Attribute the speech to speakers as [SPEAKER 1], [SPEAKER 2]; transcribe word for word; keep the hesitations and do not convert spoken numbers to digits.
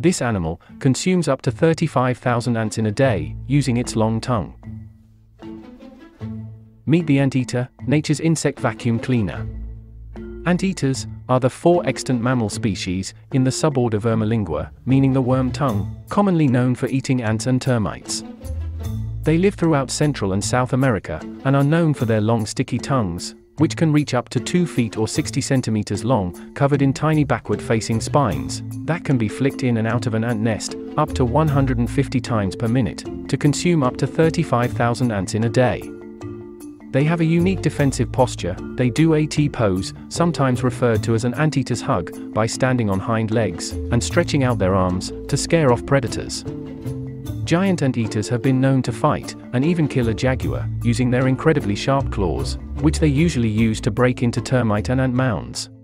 [SPEAKER 1] This animal consumes up to thirty-five thousand ants in a day, using its long tongue. Meet the anteater, nature's insect vacuum cleaner. Anteaters are the four extant mammal species in the suborder Vermilingua, meaning the worm tongue, commonly known for eating ants and termites. They live throughout Central and South America, and are known for their long sticky tongues, which can reach up to two feet or sixty centimeters long, covered in tiny backward-facing spines, that can be flicked in and out of an ant nest, up to one hundred fifty times per minute, to consume up to thirty-five thousand ants in a day. They have a unique defensive posture. They do a T-pose, sometimes referred to as an anteater's hug, by standing on hind legs, and stretching out their arms, to scare off predators. Giant anteaters have been known to fight, and even kill a jaguar, using their incredibly sharp claws, which they usually use to break into termite and ant mounds.